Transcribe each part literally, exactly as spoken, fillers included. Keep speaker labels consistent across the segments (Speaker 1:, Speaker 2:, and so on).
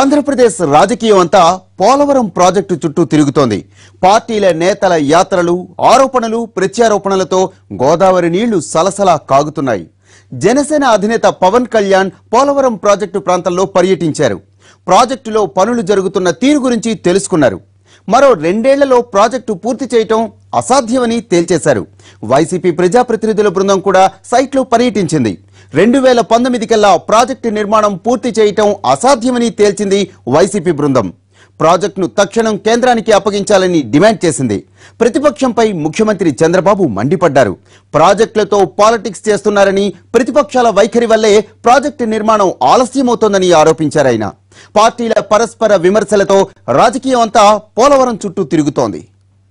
Speaker 1: ఆంధ్రప్రదేశ్ రాజకీయం అంతా పోలవరం ప్రాజెక్టు చుట్టూ తిరుగుతోంది. పార్టీల నేతల యాత్రలు, ఆరోపణలు, ప్రత్యారోపణలతో గోదావరి నీళ్లు సలసలా కాగుతున్నాయి. జనసేన అధినేత పవన్ కళ్యాణ్ పోలవరం ప్రాజెక్టు ప్రాంతంలో పర్యటించారు. ప్రాజెక్టులో పనులు జరుగుతున్న తీరు గురించి తెలుసుకున్నారు. మరో రెండేళ్లలో ప్రాజెక్టు పూర్తి చేయటం అసాధ్యమని తేల్చేశారు. వైసీపీ ప్రజాప్రతినిధుల బృందం కూడా సైట్లో పర్యటించింది. రెండు వేల పంతొమ్మిది కల్లా ప్రాజెక్టు నిర్మాణం పూర్తి చేయటం అసాధ్యమని తేల్చింది వైసీపీ బృందం. ప్రాజెక్టును తక్షణం కేంద్రానికి అప్పగించాలని డిమాండ్ చేసింది. ప్రతిపక్షంపై ముఖ్యమంత్రి చంద్రబాబు మండిపడ్డారు. ప్రాజెక్టులతో పాలిటిక్స్ చేస్తున్నారని, ప్రతిపక్షాల వైఖరి వల్లే ప్రాజెక్టు నిర్మాణం ఆలస్యమవుతోందని ఆరోపించారు ఆయన. పార్టీల పరస్పర విమర్శలతో రాజకీయం అంతా పోలవరం చుట్టూ తిరుగుతోంది.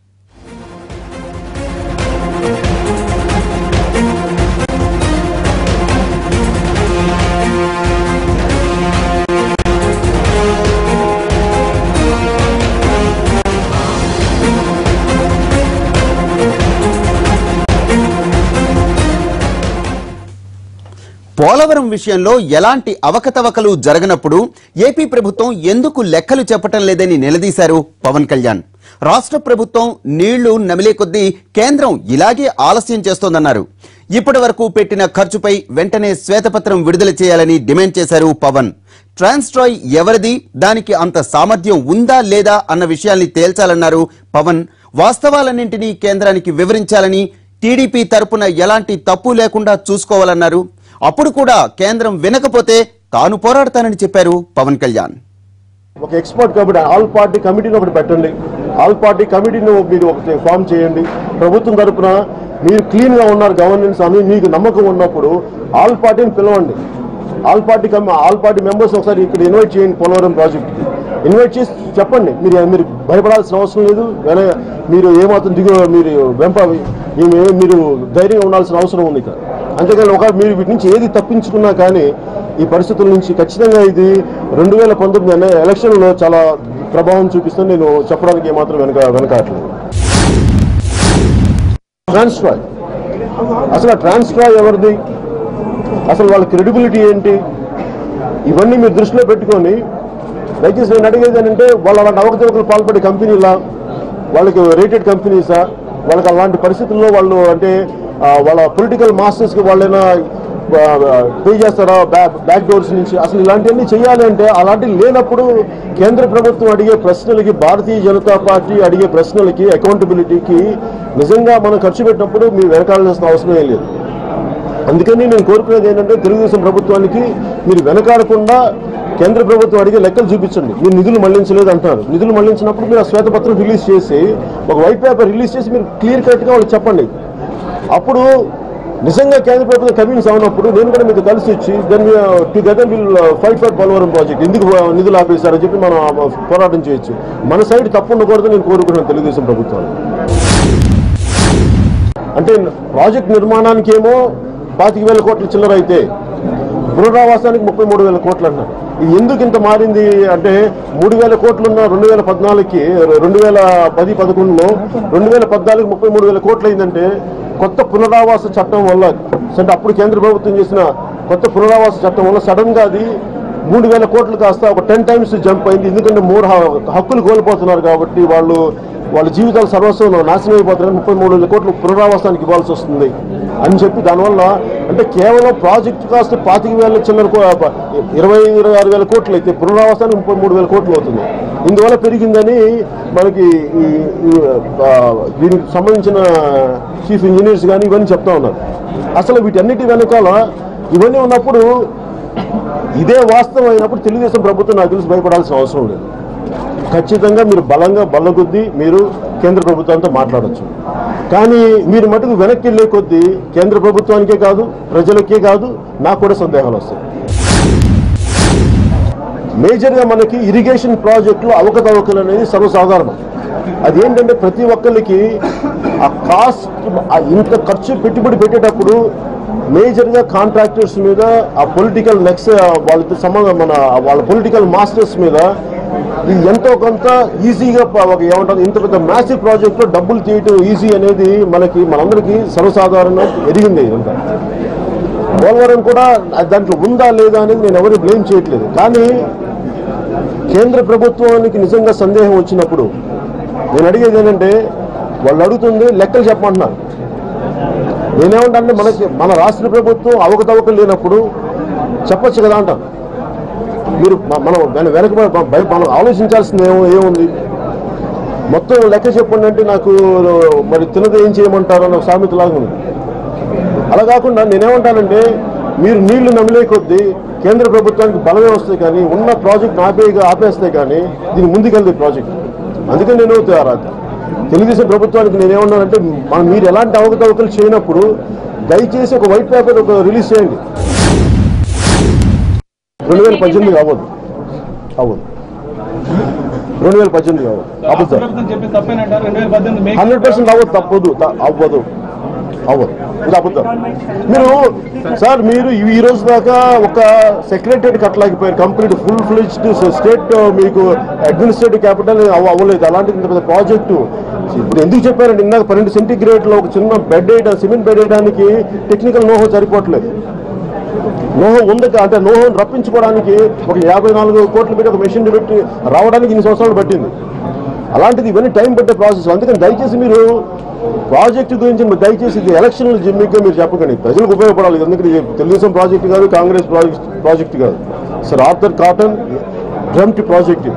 Speaker 1: పోలవరం విషయంలో ఎలాంటి అవకతవకలు జరగనప్పుడు ఏపీ ప్రభుత్వం ఎందుకు లెక్కలు చెప్పటం లేదని నిలదీశారు పవన్ కళ్యాణ్. రాష్ట్ర ప్రభుత్వం నీళ్లు నమిలే కొద్దీ కేంద్రం ఇలాగే ఆలస్యం చేస్తోందన్నారు. ఇప్పటి వరకు పెట్టిన ఖర్చుపై వెంటనే శ్వేతపత్రం విడుదల చేయాలని డిమాండ్ చేశారు పవన్. ట్రాన్స్ట్రాయ్ ఎవరిది, దానికి అంత సామర్థ్యం ఉందా లేదా అన్న విషయాల్ని తేల్చాలన్నారు పవన్. వాస్తవాలన్నింటినీ కేంద్రానికి వివరించాలని, టీడీపీ తరపున ఎలాంటి తప్పు లేకుండా చూసుకోవాలన్నారు. అప్పుడు కూడా కేంద్రం వినకపోతే తాను పోరాడతానని చెప్పారు పవన్ కళ్యాణ్.
Speaker 2: ఒక ఎక్స్పర్ట్ కమిటీ, ఆల్ పార్టీ కమిటీని ఒకటి పెట్టండి. ఆల్ పార్టీ కమిటీని మీరు ఒకటి ఫామ్ చేయండి. ప్రభుత్వం తరఫున మీరు క్లీన్ గా ఉన్నారు, గవర్నెన్స్ అని మీకు నమ్మకం ఉన్నప్పుడు ఆల్ పార్టీని పిలవండి. All party all party members ఒకసారి ఇక్కడ ఇన్వైట్ చేయండి. పోలవరం ప్రాజెక్ట్కి ఇన్వైట్ చేసి చెప్పండి. మీరు మీరు భయపడాల్సిన అవసరం లేదు. మీరు ఏమాత్రం దిగు మీరు వెంప మీరు ధైర్యంగా ఉండాల్సిన అవసరం ఉంది ఇక్కడ. అంతేకాని ఒక మీరు వీటి నుంచి ఏది తప్పించుకున్నా కానీ ఈ పరిస్థితుల నుంచి ఖచ్చితంగా ఇది రెండు వేల పంతొమ్మిది అనే ఎలక్షన్లో చాలా ప్రభావం చూపిస్తుంది. నేను చెప్పడానికి ఏమాత్రం వెనక వెనకాట్లేదు. ట్రాన్స్ట్రాయ్, అసలు ట్రాన్స్ట్రాయ్ ఎవరిది, అసలు వాళ్ళ క్రెడిబిలిటీ ఏంటి, ఇవన్నీ మీరు దృష్టిలో పెట్టుకొని దయచేసి నేను అడిగేది ఏంటంటే, వాళ్ళ అలాంటి అవకతవకలు పాల్పడే కంపెనీలా, వాళ్ళకి రేటెడ్ కంపెనీసా, వాళ్ళకి అలాంటి పరిస్థితుల్లో వాళ్ళు అంటే వాళ్ళ పొలిటికల్ మాస్టర్స్కి వాళ్ళైనా పే చేస్తారా బ్యాక్ డోర్స్ నుంచి? అసలు ఇలాంటివన్నీ చేయాలి అంటే అలాంటివి లేనప్పుడు కేంద్ర ప్రభుత్వం అడిగే ప్రశ్నలకి, భారతీయ జనతా పార్టీ అడిగే ప్రశ్నలకి, అకౌంటబిలిటీకి నిజంగా మనం ఖర్చు పెట్టినప్పుడు మీరు వెనకాడాల్సిన అవసరమే లేదు. అందుకని నేను కోరుకునేది ఏంటంటే, తెలుగుదేశం ప్రభుత్వానికి మీరు వెనకాడకుండా కేంద్ర ప్రభుత్వం అడిగే లెక్కలు చూపించండి. మీరు నిధులు మళ్లించలేదు అంటున్నారు. నిధులు మళ్లించినప్పుడు మీరు ఆ శ్వేతపత్రం రిలీజ్ చేసి, ఒక వైట్ పేపర్ రిలీజ్ చేసి మీరు క్లియర్ కట్గా వాళ్ళకి చెప్పండి. అప్పుడు నిజంగా కేంద్ర ప్రభుత్వం కన్విన్స్ అవునప్పుడు నేను కూడా మీకు కలిసి వచ్చి then together will fight for Polavaram project. ఎందుకు నిధులు ఆపేశారని చెప్పి మనం పోరాటం చేయొచ్చు. మన సైడ్ తప్పు ఉండకూడదు నేను కోరుకుంటున్నాను తెలుగుదేశం ప్రభుత్వం. అంటే ప్రాజెక్ట్ నిర్మాణానికి ఏమో పాతిక వేల కోట్ల చిల్లర అయితే పునరావాసానికి ముప్పై మూడు వేల కోట్లు అంటున్నారు. ఇది ఎందుకు ఇంత మారింది అంటే, మూడు వేల కోట్లున్న రెండు వేల పద్నాలుగుకి రెండు వేల పది పదకొండులో రెండు వేల పద్నాలుగు ముప్పై మూడు వేల కోట్లు అయిందంటే కొత్త పునరావాస చట్టం వల్ల, అంటే అప్పుడు కేంద్ర ప్రభుత్వం చేసిన కొత్త పునరావాస చట్టం వల్ల సడన్ గా అది మూడు వేల కోట్లు కాస్త ఒక టెన్ టైమ్స్ జంప్ అయింది. ఎందుకంటే మూడు హక్కులు కోల్పోతున్నారు కాబట్టి వాళ్ళు వాళ్ళ జీవితాలు సర్వస్వం నాశనం అయిపోతున్నారు. ముప్పై మూడు వేల కోట్లు పునరావాసానికి ఇవ్వాల్సి వస్తుంది అని చెప్పి దానివల్ల అంటే కేవలం ప్రాజెక్టు కాస్ట్ పాతిక వేల చిల్లర ఇరవై ఇరవై ఆరు వేల కోట్లు అయితే పునరావాసానికి ముప్పై మూడు వేల కోట్లు అవుతుంది. ఇందువల్ల పెరిగిందని మనకి దీనికి సంబంధించిన చీఫ్ ఇంజనీర్స్ కానీ ఇవన్నీ చెప్తా ఉన్నారు. అసలు వీటన్నిటి వెనకాల ఇవన్నీ ఉన్నప్పుడు, ఇదే వాస్తవం అయినప్పుడు తెలుగుదేశం ప్రభుత్వం నాకు తెలిసి భయపడాల్సిన అవసరం లేదు. ఖచ్చితంగా మీరు బలంగా బల్లకొద్దీ మీరు కేంద్ర ప్రభుత్వంతో మాట్లాడచ్చు. కానీ మీరు మటుకు వెనక్కి వెళ్ళే కొద్దీ కేంద్ర ప్రభుత్వానికే కాదు, ప్రజలకే కాదు, నాకు కూడా సందేహాలు వస్తాయి. మేజర్గా మనకి ఇరిగేషన్ ప్రాజెక్టులో అవకతవకలు అనేది సర్వసాధారణం. అదేంటంటే ప్రతి ఒక్కరికి ఆ కాస్ట్, ఇంత ఖర్చు పెట్టుబడి పెట్టేటప్పుడు మేజర్గా కాంట్రాక్టర్స్ మీద, ఆ పొలిటికల్ నెక్స్ వాళ్ళతో సంబంధం మన వాళ్ళ పొలిటికల్ మాస్టర్స్ మీద ఇది ఎంతో కొంత ఈజీగా ఏమంటారు, ఇంత పెద్ద మ్యాసివ్ ప్రాజెక్ట్లో డబ్బులు తీయటం ఈజీ అనేది మనకి మనందరికీ సర్వసాధారణంగా ఎరిగింది. ఇంకా పోలవరం కూడా దాంట్లో ఉందా లేదా అనేది నేను ఎవరిని బ్లేమ్ చేయట్లేదు. కానీ కేంద్ర ప్రభుత్వానికి నిజంగా సందేహం వచ్చినప్పుడు నేను అడిగేది ఏంటంటే వాళ్ళు అడుగుతుంది లెక్కలు చెప్పమంటున్నారు. నేనేమంటే మనకి మన రాష్ట్ర ప్రభుత్వం అవకతవకలు లేనప్పుడు చెప్పచ్చు కదా అంటారు. మీరు మనం వెనక మనం ఆలోచించాల్సింది ఏమో ఏముంది మొత్తం లెక్క చెప్పండి అంటే నాకు మరి తినది ఏం చేయమంటారు అన్న సామెత లాగా ఉంది. అలా కాకుండా నేనేమంటానంటే మీరు నీళ్లు నమిలే కొద్దీ కేంద్ర ప్రభుత్వానికి బలమే వస్తాయి కానీ ఉన్న ప్రాజెక్ట్ ఆపే ఆపేస్తే కానీ దీని ముందుకెళ్తే ప్రాజెక్ట్. అందుకని నేను తెలుగుదేశం ప్రభుత్వానికి నేనేమన్నానంటే మనం మీరు ఎలాంటి అవకతవకలు చేయనప్పుడు దయచేసి ఒక వైట్ పేపర్ ఒక రిలీజ్ చేయండి. రెండు వేల పద్దెనిమిది అవ్వదు అవ్వదు రెండు వేల పద్దెనిమిది అవ్వదు అవ్వదు హండ్రెడ్ పర్సెంట్ అవ్వదు తప్పదు అవ్వదు అవ్వదు ఇది అబద్ధం. మీరు సార్ మీరు ఈ రోజు దాకా ఒక సెక్రటరీ కట్టలేకపోయారు. కంప్లీట్ ఫుల్ ఫ్లెడ్జ్డ్ స్టేట్ మీకు అడ్మినిస్ట్రేటివ్ క్యాపిటల్ అవ్వలేదు. అలాంటి ఇంత పెద్ద ప్రాజెక్టు ఇప్పుడు ఎందుకు చెప్పారంటే ఇందాక పన్నెండు సెంటిగ్రేడ్ లో ఒక చిన్న బెడ్ వేయడం సిమెంట్ బెడ్ వేయడానికి టెక్నికల్ నోహో సరిపోవట్లేదు. నోహం ఉంది అంటే నోహం రప్పించుకోవడానికి ఒక యాభై నాలుగు కోట్లు పెట్టి ఒక మెషిన్ పెట్టి రావడానికి ఇన్ని సంవత్సరాలు పట్టింది. అలాంటిది ఇవన్నీ టైం పట్టే ప్రాసెస్. అందుకని దయచేసి మీరు ప్రాజెక్టు గురించి దయచేసి ఇది ఎలక్షన్లు జిమ్మిగా మీరు చెప్పకండి. ప్రజలకు ఉపయోగపడాలి. ఎందుకంటే తెలుగుదేశం ప్రాజెక్టు కాదు, కాంగ్రెస్ ప్రాజెక్టు కాదు. Sir Arthur Cotton dreamt project.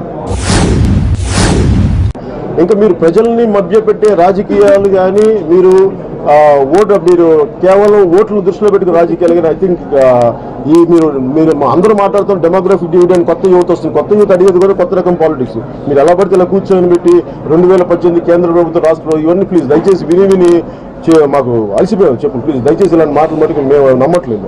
Speaker 2: ఇంకా మీరు ప్రజల్ని మభ్యపెట్టే రాజకీయాలు కానీ మీరు ఓటు మీరు కేవలం ఓట్లు దృష్టిలో పెట్టుకుని రాజకీయాలు కానీ ఐ థింక్ ఈ మీరు మీరు అందరూ మాట్లాడుతున్న డెమోగ్రఫిక్ డివిడెండ్ కొత్త యువత వస్తుంది. కొత్త యువత అడిగేది కూడా కొత్త రకం పాలిటిక్స్. మీరు ఎలా పడితే ఇలా కూర్చొని పెట్టి రెండు వేల పద్దెనిమిది కేంద్ర ప్రభుత్వం రాష్ట్ర ఇవన్నీ ప్లీజ్ దయచేసి విని విని మాకు అలసిపోయాం. చెప్పండి ప్లీజ్ దయచేసి ఇలాంటి మాటలు మటుకు మేము నమ్మట్లేదు.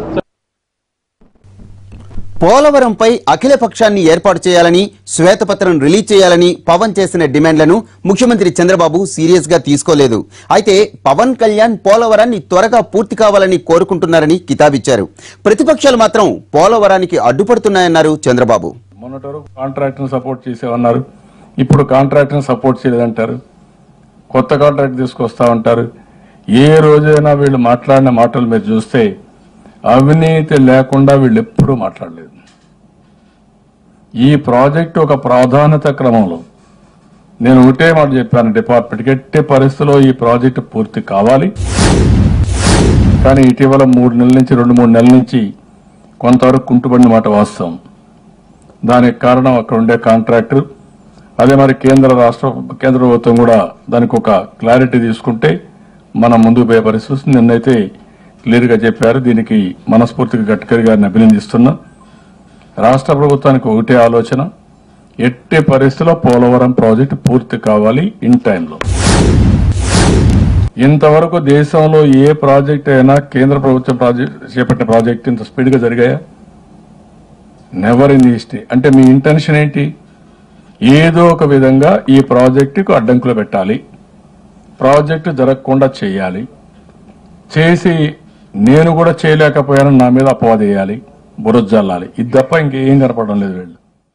Speaker 1: పోలవరంపై అఖిల పక్షాన్ని ఏర్పాటు చేయాలని శ్వేతపత్రం రిలీజ్ చేయాలని పవన్ చేసిన డిమాండ్లను ముఖ్యమంత్రి చంద్రబాబు సీరియస్ గా తీసుకోలేదు. అయితే పవన్ కళ్యాణ్ పోలవరాన్ని త్వరగా పూర్తి కావాలని కోరుకుంటున్నారని కితాబిచ్చారు. ప్రతిపక్షాలు మాత్రం పోలవరానికి అడ్డుపడుతున్నాయన్నారు చంద్రబాబు.
Speaker 3: మొన్నటి కాంట్రాక్ట్ ను సపోర్ట్ చేసేవన్నారు, ఇప్పుడు కాంట్రాక్ట్ ను సపోర్ట్ చేయలేదంటారు, కొత్త కాంట్రాక్ట్ తీసుకొస్తా ఉంటారు. ఏ రోజైనా వీళ్ళు మాట్లాడిన మాటలు మీరు చూస్తే అవినీతి లేకుండా వీళ్ళు ఎప్పుడూ మాట్లాడలేదు. ఈ ప్రాజెక్టు ఒక ప్రాధాన్యత క్రమంలో నేను ఒకటే మాట చెప్పాను డిపార్ట్మెంట్కి, ఎట్టి పరిస్థితుల్లో ఈ ప్రాజెక్టు పూర్తి కావాలి. కానీ ఇటీవల మూడు నెలల నుంచి రెండు మూడు నెలల నుంచి కొంతవరకు కుంటుపడిన మాట వాస్తవం. దానికి కారణం అక్కడ ఉండే కాంట్రాక్టర్, అదే మరి కేంద్ర రాష్ట్ర కేంద్ర ప్రభుత్వం కూడా దానికి ఒక క్లారిటీ తీసుకుంటే మనం ముందుకు పోయే పరిస్థితి. నిన్నైతే క్లియర్గా చెప్పారు. దీనికి మనస్ఫూర్తిగా గడ్కరీ గారిని అభినందిస్తున్నా. రాష్ట్ర ప్రభుత్వానికి ఒకటే ఆలోచన, ఎట్టి పరిస్థితిలో పోలవరం ప్రాజెక్టు పూర్తి కావాలి ఇన్ టైంలో. ఇంతవరకు దేశంలో ఏ ప్రాజెక్ట్ అయినా కేంద్ర ప్రభుత్వం ప్రాజెక్ట్ చేపట్టిన ప్రాజెక్ట్ ఇంత స్పీడ్గా జరిగాయా? Never in the history. అంటే మీ ఇంటెన్షన్ ఏంటి? ఏదో ఒక విధంగా ఈ ప్రాజెక్టుకు అడ్డంకులు పెట్టాలి, ప్రాజెక్టు జరగకుండా చేయాలి, చేసి నేను కూడా చేయలేకపోయాను నా మీద అపవాదేయాలి, బురజల్లాలి. ఇది తప్ప ఇంకేం కనపడడం లేదు వీళ్ళు.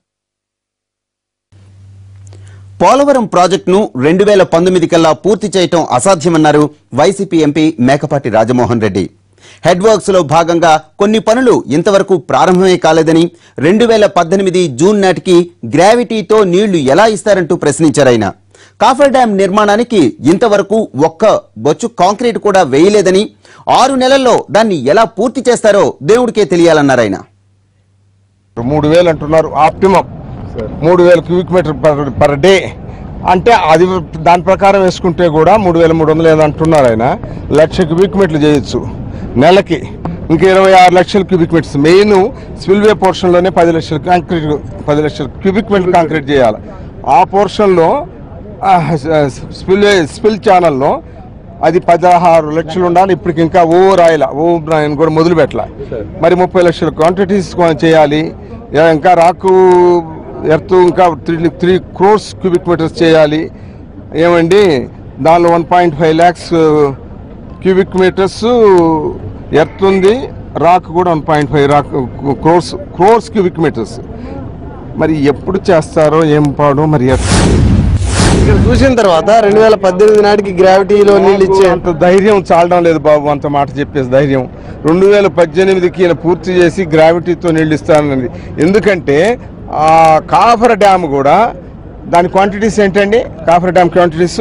Speaker 1: పోలవరం ప్రాజెక్టును రెండు వేల పంతొమ్మిది కల్లా పూర్తి చేయటం అసాధ్యమన్నారు YCP MP Mekapati Rajamohan Reddy. Head works లో భాగంగా కొన్ని పనులు ఇంతవరకు ప్రారంభమే కాలేదని, రెండు వేల పద్దెనిమిది జూన్ నాటికి గ్రావిటీతో నీళ్లు ఎలా ఇస్తారంటూ ప్రశ్నించారాయన. కాఫర్ డ్యాం నిర్మాణానికి ఇంతవరకు ఒక్క బొచ్చు కాంక్రీట్ కూడా వేయలేదని, ఆరు నెలల్లో దాన్ని ఎలా పూర్తి చేస్తారో దేవుడికే తెలియాలన్నారు ఆయన.
Speaker 4: మూడు వేలు అంటున్నారు ఆప్టిమం, మూడు వేల క్యూబిక్ మీటర్ పర్ డే అంటే అది దాని ప్రకారం వేసుకుంటే కూడా మూడు వేల మూడు వందలు ఏదో అంటున్నారు ఆయన. లక్ష క్యూబిక్ మీటర్లు చేయొచ్చు నెలకి. ఇంకా ఇరవై ఆరు లక్షల క్యూబిక్ మీటర్స్ మెయిన్ స్పిల్వే పోర్షన్లోనే పది లక్షల కాంక్రీట్ పది లక్షల క్యూబిక్ మీటర్ కాంక్రీట్ చేయాలి. ఆ పోర్షన్లో స్పిల్వే స్పిల్ ఛానల్లో అది పదహారు లక్షలు ఉండాలి. ఇప్పటికి ఇంకా ఓ రాయల ఓ కూడా మొదలు పెట్టాల. మరి ముప్పై లక్షల క్వాంటిటీస్ చేయాలి. ఇంకా రాకు ఎర్త్ ఇంకా three three crores cubic metres చేయాలి. ఏమండి దానిలో one point five lakhs cubic metres earth ఉంది, రాక్ కూడా one point five rock crores crores cubic metres. మరి ఎప్పుడు చేస్తారో ఏం పాడో మరి.
Speaker 5: ఇక్కడ చూసిన తర్వాత రెండు వేల పద్దెనిమిది నాటికి గ్రావిటీలో నీళ్ళు ఇచ్చే
Speaker 4: అంత ధైర్యం చాలడం లేదు బాబు, అంత మాట చెప్పేసి ధైర్యం. రెండు వేల పద్దెనిమిదికి ఈయన పూర్తి చేసి గ్రావిటీతో నీళ్ళు ఇస్తానన్నది. ఎందుకంటే ఆ కాఫర్ డ్యామ్ కూడా దాని క్వాంటిటీస్ ఏంటండి? కాఫర్ డ్యామ్ క్వాంటిటీస్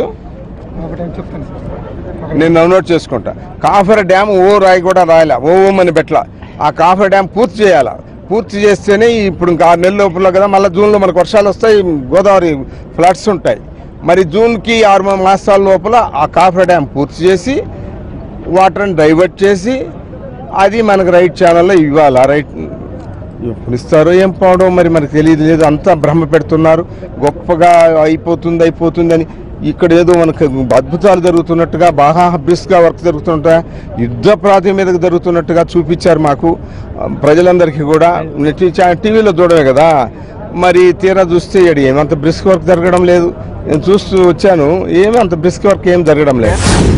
Speaker 4: నేను నోట్ చేసుకుంటా. కాఫర్ డ్యామ్ ఓ రాయి కూడా రాయాల, ఓ ఓమని పెట్టల. ఆ కాఫర్ డ్యామ్ పూర్తి చేయాలా. పూర్తి చేస్తేనే ఇప్పుడు ఇంకా ఆరు నెలల లోపల కదా, మళ్ళీ జూన్లో మనకు వర్షాలు వస్తాయి, గోదావరి ఫ్లడ్స్ ఉంటాయి. మరి జూన్కి ఆరు మాసాల లోపల ఆ కాఫర్ డ్యామ్ పూర్తి చేసి వాటర్ని డైవర్ట్ చేసి అది మనకు రైట్ ఛానల్లో ఇవ్వాలి. రైట్ ఎప్పుడు ఇస్తారో ఏం పోవడం మరి మనకు తెలియదు. లేదు, అంతా భ్రమ పెడుతున్నారు, గొప్పగా అయిపోతుంది అయిపోతుంది అని. ఇక్కడ ఏదో మనకు అద్భుతాలు జరుగుతున్నట్టుగా, బాగా హబ్బిస్గా వర్క్ జరుగుతున్నట్టుగా, యుద్ధ ప్రాతి మీదకి జరుగుతున్నట్టుగా చూపించారు మాకు ప్రజలందరికీ కూడా. టీవీలో చూడమే కదా, మరి తీరా చూస్తే ఏమంత బ్రిస్క్ వర్క్ జరగడం లేదు. నేను చూస్తూ వచ్చాను, ఏమీ అంత బ్రిస్క్ వర్క్ ఏం జరగడం లేదు.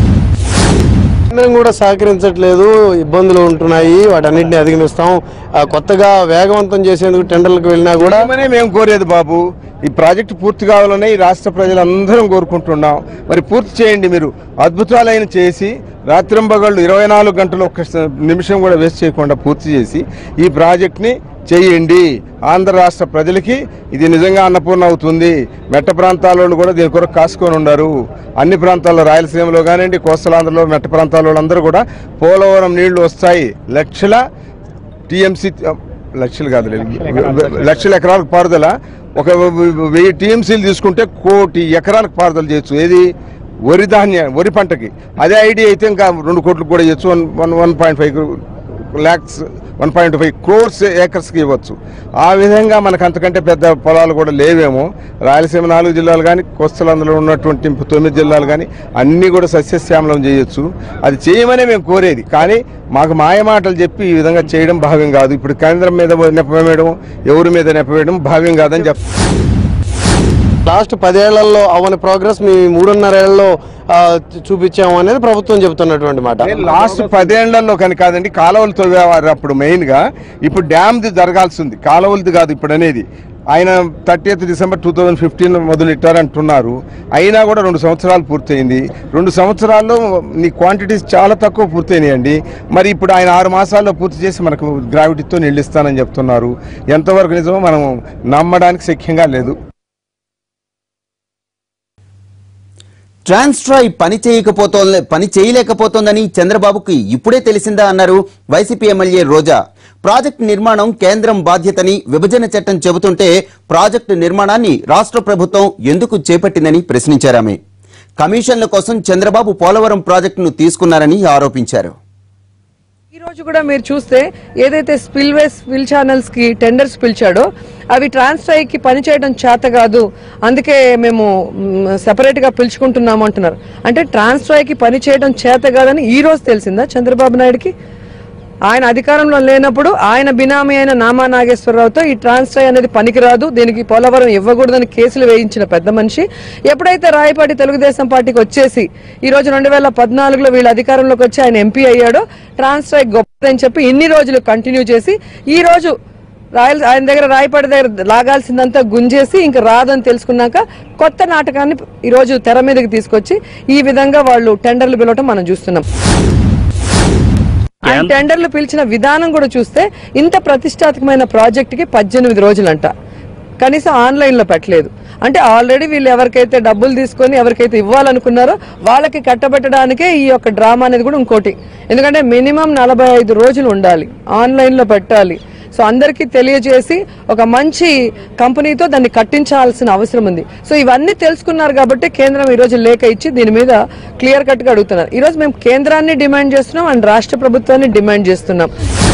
Speaker 5: కూడా సహకరించట్లేదు, ఇబ్బందులు ఉంటున్నాయి, వాటన్నిటిని అధిగమిస్తాం. కొత్తగా వేగవంతం చేసేందుకు టెండర్లకు వెళ్ళినా కూడా
Speaker 4: మేము కోరేది బాబు, ఈ ప్రాజెక్టు పూర్తి కావాలని ఈ రాష్ట్ర ప్రజలందరం కోరుకుంటున్నాం. మరి పూర్తి చేయండి. మీరు అద్భుతాలైన చేసి రాత్రింబగళ్ళు ఇరవై నాలుగు గంటలు ఒక్క నిమిషం కూడా వేస్ట్ చేయకుండా పూర్తి చేసి ఈ ప్రాజెక్ట్ని చేయండి. ఆంధ్ర రాష్ట్ర ప్రజలకి ఇది నిజంగా అన్నపూర్ణ అవుతుంది. మెట్ట ప్రాంతాల కూడా దీని కొరకు కాసుకొని ఉన్నారు. అన్ని ప్రాంతాల్లో, రాయలసీమలో కానివ్వండి, కోస్తలాంధ్రలో మెట్ట ప్రాంతాల అందరూ కూడా పోలవరం నీళ్లు వస్తాయి. లక్షల టీఎంసీ, లక్షలు కాదు, లక్షల ఎకరాలకు పారుదల. ఒక వెయ్యి టీఎంసీలు తీసుకుంటే కోటి ఎకరాలకు పారుదల చేయొచ్చు. ఏది? వరి ధాన్య వరి పంటకి. అదే ఐడియా అయితే ఇంకా రెండు కోట్లకు కూడా చేయొచ్చు. One one one point five lakhs one point five crores ఏకర్స్కి ఇవ్వచ్చు. ఆ విధంగా మనకు అంతకంటే పెద్ద పొలాలు కూడా లేవేమో. రాయలసీమ నాలుగు జిల్లాలు కానీ, కోస్తలాంధ్రలో ఉన్నటువంటి తొమ్మిది జిల్లాలు కానీ అన్నీ కూడా సస్యశ్యామలం చేయొచ్చు. అది చేయమనే మేము కోరేది. కానీ మాకు మాయ మాటలు చెప్పి ఈ విధంగా చేయడం భావ్యం కాదు. ఇప్పుడు కేంద్రం మీద నెపవేయడం, ఎవరి మీద నెపవేయడం భావ్యం కాదని చెప్తాం.
Speaker 5: లాస్ట్ పదేళ్లలో అవని ప్రోగ్రెస్ మీ మూడున్నరేళ్లలో చూపించాము అనేది ప్రభుత్వం చెబుతున్నటువంటి మాట.
Speaker 4: లాస్ట్ పదేళ్లలో కానీ కాదండి, కాలువలు తవ్వేవారు అప్పుడు మెయిన్ గా. ఇప్పుడు డ్యామ్ది జరగాల్సి ఉంది, కాలువలది కాదు ఇప్పుడు అనేది. ఆయన thirty eighth December two thousand fifteen మొదలెట్టారంటున్నారు. అయినా కూడా రెండు సంవత్సరాలు పూర్తయింది. రెండు సంవత్సరాల్లో నీ క్వాంటిటీస్ చాలా తక్కువ పూర్తయినాయండి. మరి ఇప్పుడు ఆయన ఆరు మాసాల్లో పూర్తి చేసి మనకు గ్రావిటీతో నిండిస్తానని చెప్తున్నారు. ఎంతవరకు నిజమో మనం నమ్మడానికి శక్యంగా లేదు.
Speaker 1: ట్రాన్స్ట్రాయ్ పని చేయకపోతో పని చేయలేకపోతోందని చంద్రబాబుకి ఇప్పుడే తెలిసిందా అన్నారు వైసీపీ ఎమ్మెల్యే రోజా. ప్రాజెక్టు నిర్మాణం కేంద్రం బాధ్యతని విభజన చట్టం చెబుతుంటే ప్రాజెక్టు నిర్మాణాన్ని రాష్ట్ర ప్రభుత్వం ఎందుకు చేపట్టిందని ప్రశ్నించారామె. కమిషన్ల కోసం చంద్రబాబు పోలవరం ప్రాజెక్టును తీసుకున్నారని ఆరోపించారు.
Speaker 6: ఈ రోజు కూడా మీరు చూస్తే ఏదైతే స్పిల్వేస్ స్పిల్ ఛానల్స్ కి టెండర్స్ పిలిచాడో అవి ట్రాన్స్ట్రాయ్ కి పనిచేయడం చేత కాదు, అందుకే మేము సెపరేట్ గా పిలుచుకుంటున్నాము అంటున్నారు. అంటే ట్రాన్స్ట్రాయ్ కి పని చేయడం చేత కాదని ఈ రోజు తెలిసిందా చంద్రబాబు నాయుడుకి? ఆయన అధికారంలో లేనప్పుడు ఆయన బినామీ అయిన నామా నాగేశ్వరరావుతో ఈ ట్రాన్స్ట్రాయ్ అనేది పనికిరాదు, దీనికి పోలవరం ఇవ్వకూడదని కేసులు వేయించిన పెద్ద మనిషి ఎప్పుడైతే రాయపాటి తెలుగుదేశం పార్టీకి వచ్చేసి ఈ రోజు రెండు వేల పద్నాలుగులో వీళ్ళ అధికారంలోకి వచ్చి ఆయన ఎంపీ అయ్యాడో ట్రాన్స్ట్రాయ్ గొప్పదని చెప్పి ఇన్ని రోజులు కంటిన్యూ చేసి ఈ రోజు రాయల ఆయన దగ్గర రాయపాటి దగ్గర లాగాల్సిందంతా గుంజేసి ఇంకా రాదని తెలుసుకున్నాక కొత్త నాటకాన్ని ఈ రోజు తెర మీదకి తీసుకొచ్చి ఈ విధంగా వాళ్ళు టెండర్లు పిలవటం మనం చూస్తున్నాం. ఆయన టెండర్లు పిలిచిన విధానం కూడా చూస్తే ఇంత ప్రతిష్టాత్మకమైన ప్రాజెక్ట్ కి పద్దెనిమిది రోజులంట, కనీసం ఆన్లైన్ లో పెట్టలేదు. అంటే ఆల్రెడీ వీళ్ళు ఎవరికైతే డబ్బులు తీసుకొని ఎవరికైతే ఇవ్వాలనుకున్నారో వాళ్ళకి కట్టబెట్టడానికే ఈ యొక్క డ్రామా అనేది కూడా ఇంకోటి. ఎందుకంటే మినిమం నలభై ఐదు రోజులు ఉండాలి, ఆన్లైన్ లో పెట్టాలి. సో అందరికీ తెలియజేసి ఒక మంచి కంపెనీతో దాన్ని కట్టించాల్సిన అవసరం ఉంది. సో ఇవన్నీ తెలుసుకున్నారు కాబట్టి కేంద్రం ఈ రోజు లేఖ ఇచ్చి దీని మీద క్లియర్ కట్ గా అడుగుతున్నారు. ఈ రోజు మేము కేంద్రాన్ని డిమాండ్ చేస్తున్నాం అండ్ రాష్ట్ర ప్రభుత్వాన్ని డిమాండ్ చేస్తున్నాం.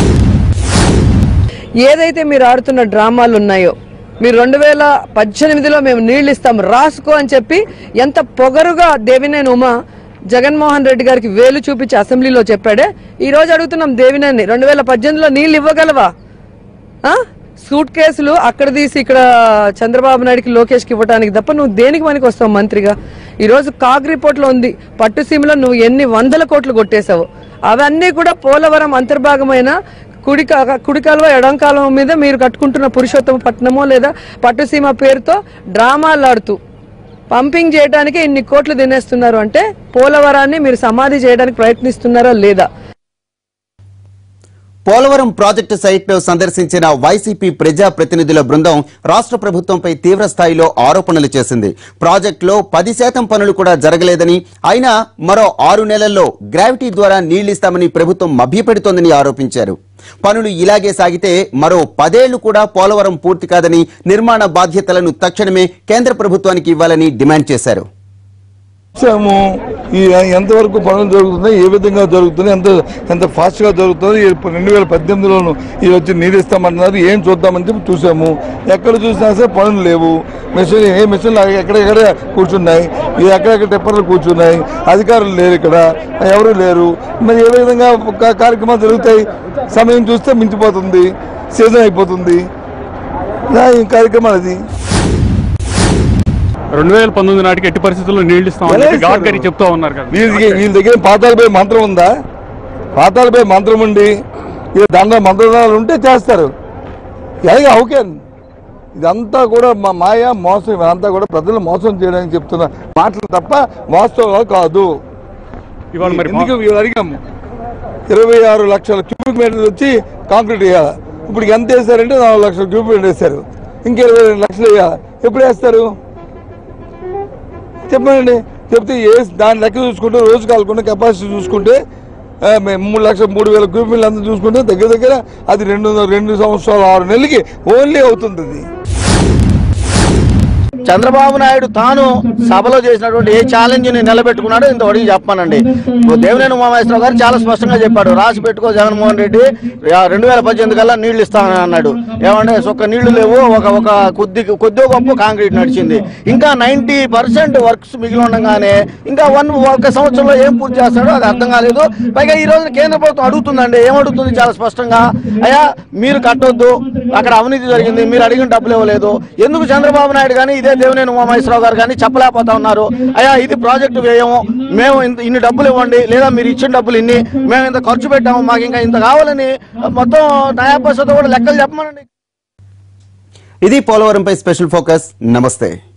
Speaker 6: ఏదైతే మీరు ఆడుతున్న డ్రామాలు ఉన్నాయో, మీరు రెండు వేల పద్దెనిమిదిలో మేము నీళ్లు ఇస్తాం రాసుకో అని చెప్పి ఎంత పొగరుగా దేవినేని ఉమా జగన్మోహన్ రెడ్డి గారికి వేలు చూపించి అసెంబ్లీలో చెప్పాడే, ఈ రోజు అడుగుతున్నాం దేవినేని రెండు వేల పద్దెనిమిదిలో నీళ్లు ఇవ్వగలవా? సూట్ కేసులు అక్కడ తీసి ఇక్కడ చంద్రబాబు నాయుడుకి లోకేష్కి ఇవ్వడానికి తప్ప నువ్వు దేనికి పనికి వస్తావు మంత్రిగా? ఈ రోజు కాగ్ రిపోర్ట్ లో ఉంది, పట్టుసీమలో నువ్వు ఎన్ని వందల కోట్లు కొట్టేశావు. అవన్నీ కూడా పోలవరం అంతర్భాగమైన కుడి కుడి కాలువ ఎడం కాలువ మీద మీరు కట్టుకుంటున్న పురుషోత్తమ పట్టణమో లేదా పట్టుసీమ పేరుతో డ్రామాలు ఆడుతూ పంపింగ్ చేయడానికి ఇన్ని కోట్లు తినేస్తున్నారు. అంటే పోలవరాన్ని మీరు సమాధి చేయడానికి ప్రయత్నిస్తున్నారా లేదా?
Speaker 1: పోలవరం ప్రాజెక్టు సైట్ సందర్శించిన వైసీపీ ప్రజా ప్రతినిధుల బృందం రాష్ట్ర ప్రభుత్వంపై తీవ్ర స్థాయిలో ఆరోపణలు చేసింది. ప్రాజెక్టులో పది శాతం పనులు కూడా జరగలేదని, అయినా మరో ఆరు నెలల్లో గ్రావిటీ ద్వారా నీళ్లిస్తామని ప్రభుత్వం మభ్యపెడుతోందని ఆరోపించారు. పనులు ఇలాగే సాగితే మరో పదేళ్లు కూడా పోలవరం పూర్తి కాదని, నిర్మాణ బాధ్యతలను తక్షణమే కేంద్ర ప్రభుత్వానికి ఇవ్వాలని డిమాండ్ చేశారు.
Speaker 7: చూసాము ఈ ఎంతవరకు పనులు జరుగుతున్నాయి, ఏ విధంగా జరుగుతున్నాయి, ఎంత ఎంత ఫాస్ట్గా జరుగుతుంది. రెండు వేల పద్దెనిమిదిలోను ఈ వచ్చి నీరు ఇస్తామంటున్నారు, ఏం చూద్దామని చెప్పి చూసాము. ఎక్కడ చూసినా సరే పనులు లేవు. మిషన్ ఏ మిషన్లు ఎక్కడెక్కడే కూర్చున్నాయి, ఎక్కడెక్కడ టెప్పర్లు కూర్చున్నాయి, అధికారులు లేరు, ఇక్కడ ఎవరు లేరు. మరి ఏ విధంగా కార్యక్రమాలు జరుగుతాయి? సమయం చూస్తే మించిపోతుంది, సీజన్ అయిపోతుంది. ఈ కార్యక్రమాలు అది
Speaker 8: రెండు వేల పంతొమ్మిది నాటికి ఎట్టి పరిస్థితుల్లో నీళ్లు ఇస్తామని గడ్కరీ చెప్తా ఉన్నారు కదా.
Speaker 7: వీళ్ళకి వీళ్ళ దగ్గర పాతాలపై మంత్రం ఉందా? పాతాలపై మంత్రం ఉండి దాంట్లో మంత్రాలు ఉంటే చేస్తారు. అలాగే హౌకెన్ ఇదంతా కూడా మా మాయ మోసం. ఇదంతా కూడా ప్రజలు మోసం చేయడానికి చెప్తున్న మాటలు తప్ప వాస్తవాలు కాదు.
Speaker 8: ఇవాళ మరి
Speaker 7: ఎందుకు అడిగాము, ఇరవై ఆరు లక్షల క్యూబిక్ మీటర్లు వచ్చి కాంక్రీట్ వేయాలి. ఇప్పుడు ఎంత వేస్తారంటే నాలుగు లక్షల క్యూబిక్ మీటర్ వేస్తారు. ఇంక ఇరవై రెండు లక్షలు వేయాలి. ఎప్పుడు వేస్తారు చెప్పండి. చెప్తే ఏ దాని లెక్క చూసుకుంటే రోజు కాలుకుంటే కెపాసిటీ చూసుకుంటే మూడు లక్షల మూడు వేల క్యూబిక్ మీటర్లు అంతా చూసుకుంటే దగ్గర దగ్గర అది రెండు రెండు సంవత్సరాలు ఆరు నెలలకి ఓన్లీ అవుతుంది.
Speaker 5: చంద్రబాబు నాయుడు తాను సభలో చేసినటువంటి ఏ ఛాలెంజ్ ని నిలబెట్టుకున్నాడో ఇంతవరకు చెప్పానండి. దేవినేని ఉమామహేశ్వరరావు గారు చాలా స్పష్టంగా చెప్పాడు, రాసి పెట్టుకో జగన్మోహన్ రెడ్డి రెండు వేల పద్దెనిమిది కల్లా నీళ్లు ఇస్తానని అన్నాడు. ఏమంటే ఒక్క నీళ్లు లేవు, ఒక ఒక కొద్ది కొద్ది గొప్ప కాంక్రీట్ నడిచింది. ఇంకా నైన్టీ పర్సెంట్ వర్క్స్ మిగిలి ఉండగానే ఇంకా వన్ ఒక సంవత్సరంలో ఏం పూర్తి చేస్తాడో అది అర్థం కాలేదు. పైగా ఈ రోజు కేంద్ర ప్రభుత్వం అడుగుతుందండి, ఏమడుగుతుంది చాలా స్పష్టంగా, అయ్యా మీరు కట్టొద్దు, అక్కడ అవినీతి జరిగింది, మీరు అడిగిన డబ్బులు ఇవ్వలేదు. ఎందుకు చంద్రబాబు నాయుడు కానీ ఇదే దేవినేని ఉమామహేశ్వరరావు గారు కానీ చెప్పలేకపోతా ఉన్నారు, అయ్యా ఇది ప్రాజెక్టు వ్యయము, మేము ఇన్ని డబ్బులు ఇవ్వండి, లేదా మీరు ఇచ్చిన డబ్బులు ఇన్ని, మేము ఇంత ఖర్చు పెట్టాము, మాకు ఇంకా ఇంత కావాలని మొత్తం నయాపైసతో కూడా లెక్కలు చెప్పమనండి.
Speaker 1: ఇది పోలవరంపై స్పెషల్ ఫోకస్. నమస్తే.